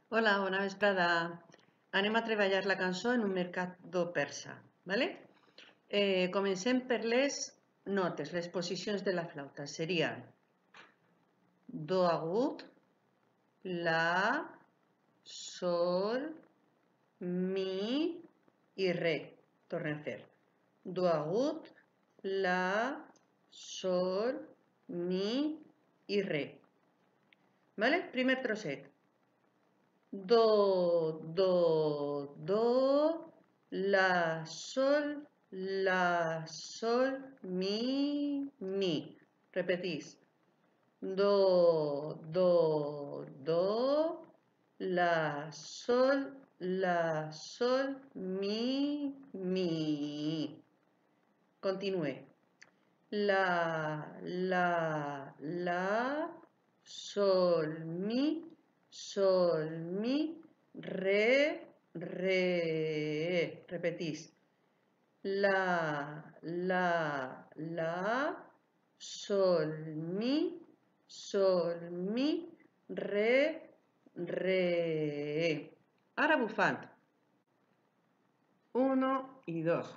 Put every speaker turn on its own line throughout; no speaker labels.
Hola, bona vesprada. Anem a treballar la cançó en un mercat persa, ¿vale? Comencem per les notes, les posicions de la flauta. Serien do agut, la, sol, mi i re. Tornem a fer. Do agut, la, sol, mi i re. ¿Vale? Primer trosset. Do, la, sol, mi. Repetís. Do, la, sol, mi. Continúe. La, sol, mi, re. Repetís. La, sol, mi, re. Ara bufant. 1 y 2.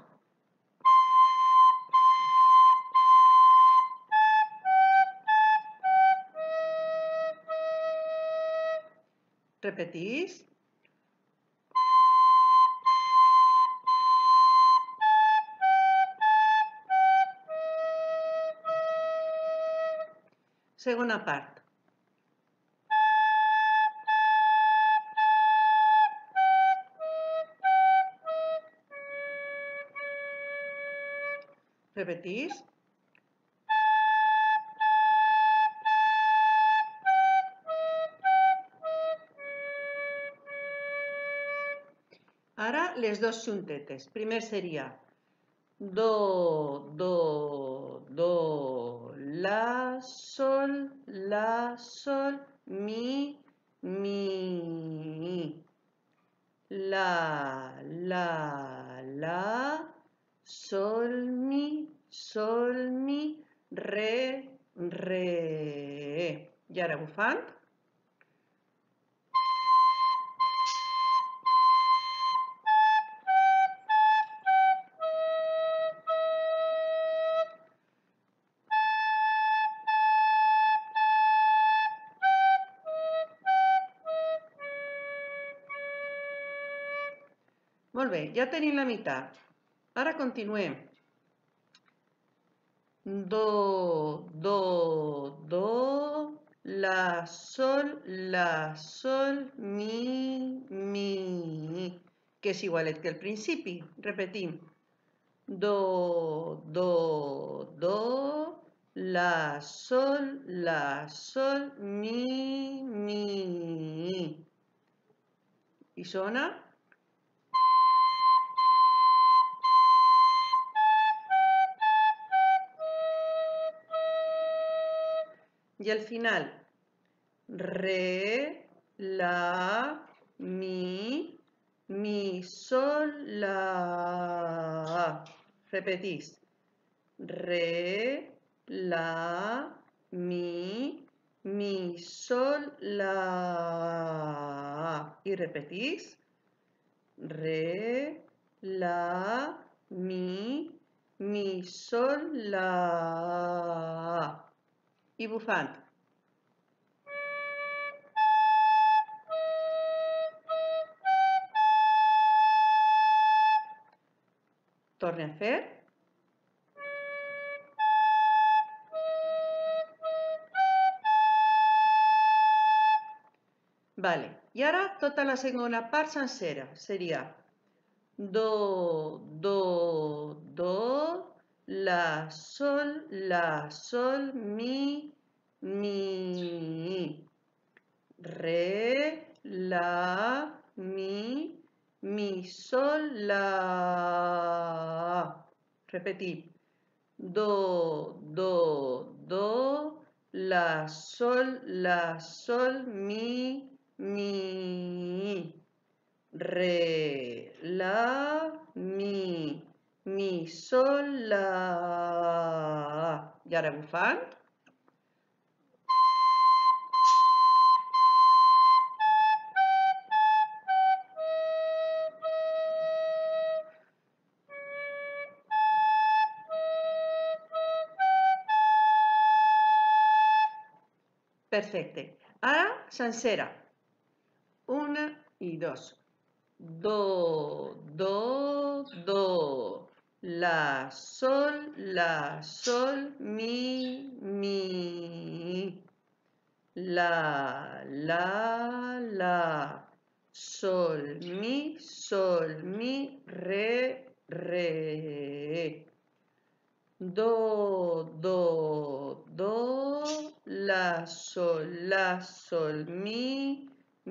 Repetís. Segona part. Repetís. Ara les dos juntetes. Primer seria do, la, sol, mi. La, sol, mi, re. I ara bufant. Molt bé, ja tenim la meitat. Ara continuem. Do, la, sol, mi, que és igualet que el principi. Repetim. Do, la, sol, mi. I sona. I al final, re, la, mi, sol, la. Repetís. Re, la, mi, sol, la. I repetís. Re, la, mi, sol, la. I bufant. Torne a fer. Vale. I ara tota la segona part sencera. Seria do, la, sol, mi, re, la, mi, sol, la. Repetim. Do, la, sol, mi, re, la, mi, sol, la. I ara bufant. Perfecte. Ara, sencera. 1 i 2. Do, do, do. La, sol, mi. La, sol, mi, re. Do, do, la, sol, mi.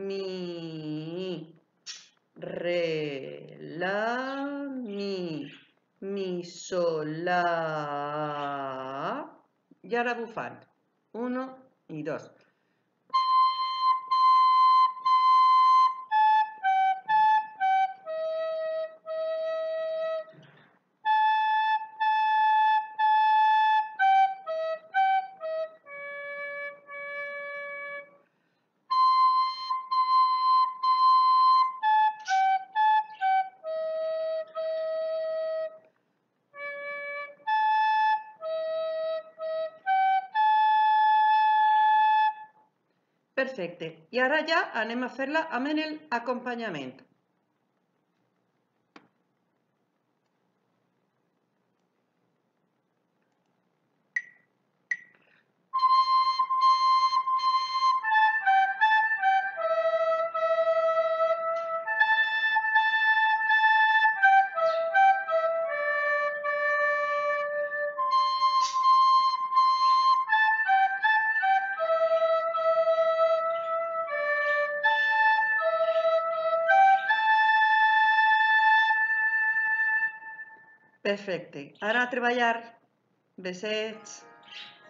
Re, la, mi, sol, la. I ara bufant. 1 i 2. Perfecte. I ara ja anem a fer-la amb el acompanyament. Perfecte. Ara a treballar. Besets.